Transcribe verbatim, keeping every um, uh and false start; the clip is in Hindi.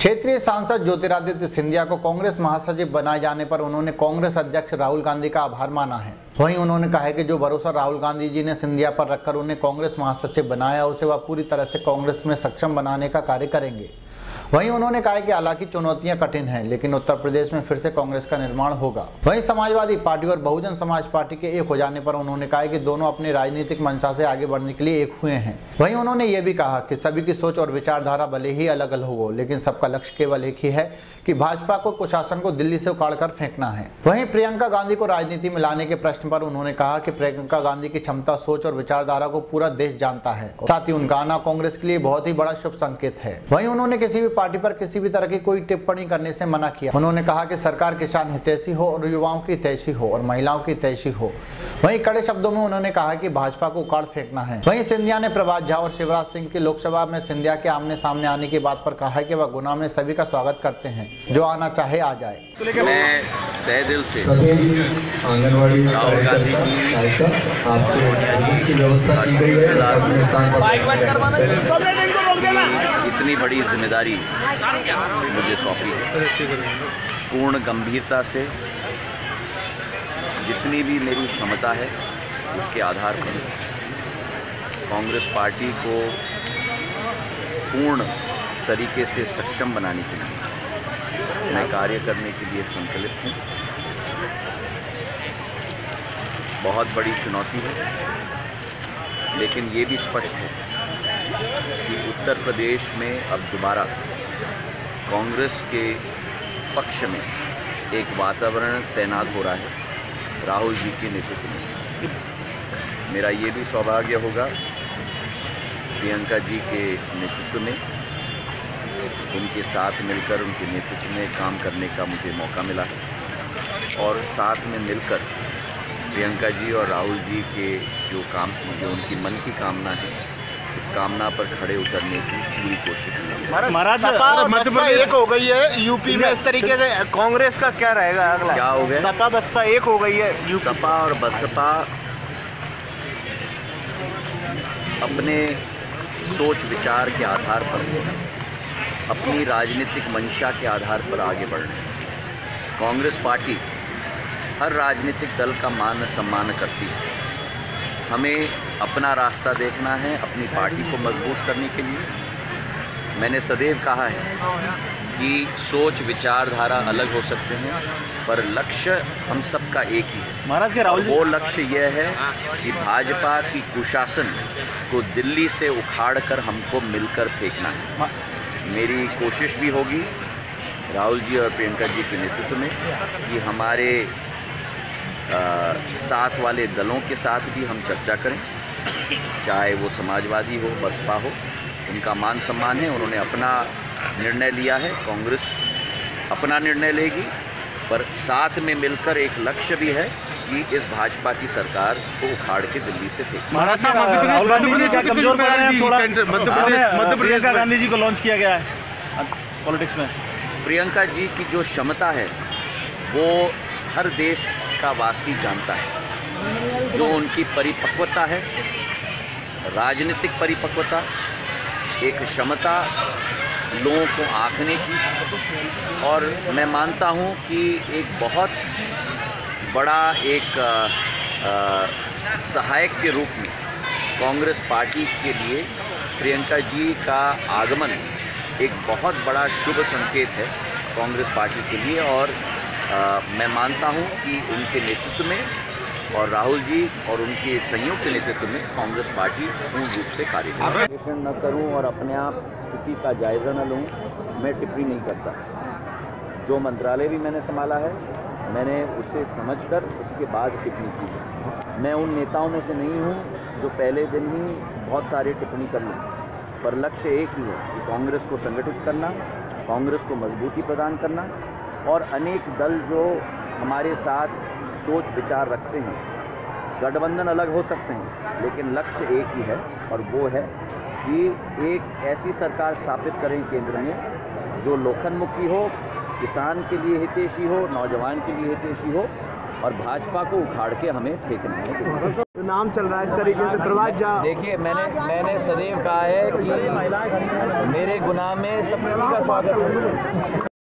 क्षेत्रीय सांसद ज्योतिरादित्य सिंधिया को कांग्रेस महासचिव बनाए जाने पर उन्होंने कांग्रेस अध्यक्ष राहुल गांधी का आभार माना है। वहीं उन्होंने कहा है कि जो भरोसा राहुल गांधी जी ने सिंधिया पर रखकर उन्हें कांग्रेस महासचिव बनाया, उसे वह पूरी तरह से कांग्रेस में सक्षम बनाने का कार्य करेंगे। वहीं उन्होंने कहा कि हालांकि चुनौतियां कठिन हैं, लेकिन उत्तर प्रदेश में फिर से कांग्रेस का निर्माण होगा। वहीं समाजवादी पार्टी और बहुजन समाज पार्टी के एक हो जाने पर उन्होंने कहा कि दोनों अपनी राजनीतिक मंशा से आगे बढ़ने के लिए एक हुए हैं। वहीं उन्होंने ये भी कहा कि सभी की सोच और विचारधारा भले ही अलग अलग हो, लेकिन सबका लक्ष्य केवल एक ही है कि भाजपा को कुशासन को दिल्ली से उखाड़कर फेंकना है। वहीं प्रियंका गांधी को राजनीति में लाने के प्रश्न पर उन्होंने कहा कि प्रियंका गांधी की क्षमता, सोच और विचारधारा को पूरा देश जानता है। साथ ही उनका आना कांग्रेस के लिए बहुत ही बड़ा शुभ संकेत है। वहीं उन्होंने किसी भी पार्टी पर किसी भी तरह की कोई टिप्पणी करने से मना किया। उन्होंने कहा कि सरकार किसान हितैषी हो और युवाओं की हितैषी हो और महिलाओं की हितैषी हो। वहीं कड़े शब्दों में उन्होंने कहा कि भाजपा को उखाड़ फेंकना है। वहीं सिंधिया ने प्रभात झा और शिवराज सिंह की लोकसभा में सिंधिया के आमने सामने आने की बात पर कहा है कि वह गुना में सभी का स्वागत करते हैं, जो आना चाहे आ जाए। मैं तहे दिल से आंगनवाड़ी राहुल गांधी की व्यवस्था की गई है। इतनी बड़ी जिम्मेदारी मुझे सौंपी है, पूर्ण गंभीरता से जितनी भी मेरी क्षमता है उसके आधार पर कांग्रेस पार्टी को पूर्ण तरीके से सक्षम बनाने के लिए मैं कार्य करने के लिए संकल्पित हूँ। बहुत बड़ी चुनौती है, लेकिन ये भी स्पष्ट है कि उत्तर प्रदेश में अब दोबारा कांग्रेस के पक्ष में एक वातावरण तैनात हो रहा है राहुल जी के नेतृत्व में। मेरा ये भी सौभाग्य होगा प्रियंका जी के नेतृत्व में, उनके साथ मिलकर उनके नेतृत्व में काम करने का मुझे मौका मिला है और साथ में मिलकर प्रियंका जी और राहुल जी के जो काम जो उनकी मन की कामना है उस कामना पर खड़े उतरने की पूरी कोशिश की। महाराज सपा एक हो गई है यूपी में, इस तरीके से कांग्रेस का क्या रहेगा अगला? क्या हो गया? सपा बसपा एक हो गई है यूपी। सपा और बसपा अपने सोच विचार के आधार पर, अपनी राजनीतिक मंशा के आधार पर आगे बढ़ रहे हैं। कांग्रेस पार्टी हर राजनीतिक दल का मान सम्मान करती है। हमें अपना रास्ता देखना है अपनी पार्टी को मजबूत करने के लिए। मैंने सदैव कहा है कि सोच विचारधारा अलग हो सकते हैं, पर लक्ष्य हम सबका एक ही है। महाराज के राहुल वो लक्ष्य यह है कि भाजपा की कुशासन को दिल्ली से उखाड़कर हमको मिलकर फेंकना है। मेरी कोशिश भी होगी राहुल जी और प्रियंका जी के नेतृत्व में कि हमारे आ, साथ वाले दलों के साथ भी हम चर्चा करें, चाहे वो समाजवादी हो, बसपा हो। उनका मान सम्मान है, उन्होंने अपना निर्णय लिया है, कांग्रेस अपना निर्णय लेगी, पर साथ में मिलकर एक लक्ष्य भी है कि इस भाजपा की सरकार को उखाड़ के दिल्ली से फेंक। महाराज साहब राहुल गांधी जी क्या कमजोर पड़ रहे हैं? थोड़ा मध्य प्रदेश मध्य प्रियंका गांधी जी को लॉन्च किया गया है पॉलिटिक्स में। प्रियंका जी की जो क्षमता है वो हर देश का वासी जानता है। जो उनकी परिपक्वता है, राजनीतिक परिपक्वता, एक क्षमता लोगों को आंकने की, और मैं मानता हूं कि एक बहुत बड़ा एक आ, आ, सहायक के रूप में कांग्रेस पार्टी के लिए प्रियंका जी का आगमन एक बहुत बड़ा शुभ संकेत है कांग्रेस पार्टी के लिए। और आ, मैं मानता हूं कि उनके नेतृत्व में और राहुल जी और उनके संयुक्त नेतृत्व में कांग्रेस पार्टी पूर्ण रूप से कार्य करेगी। न करूं और अपने आप स्थिति का जायज़ा न लूं, मैं टिप्पणी नहीं करता। जो मंत्रालय भी मैंने संभाला है, मैंने उसे समझकर उसके बाद टिप्पणी की है। मैं उन नेताओं में से नहीं हूं जो पहले दिन ही बहुत सारी टिप्पणी कर लें, पर लक्ष्य एक ही है कि कांग्रेस को संगठित करना, कांग्रेस को मजबूती प्रदान करना, और अनेक दल जो हमारे साथ सोच विचार रखते हैं, गठबंधन अलग हो सकते हैं, लेकिन लक्ष्य एक ही है, और वो है कि एक ऐसी सरकार स्थापित करें केंद्र में जो लोकन्मुखी हो, किसान के लिए हितैषी हो, नौजवान के लिए हितैषी हो, और भाजपा को उखाड़ के हमें फेंकना है। तो नाम चल रहा है इस तरीके से प्रभात झा। देखिए, मैंने मैंने सदैव कहा है कि मेरे गुनाह में सब किसी का स्वागत है।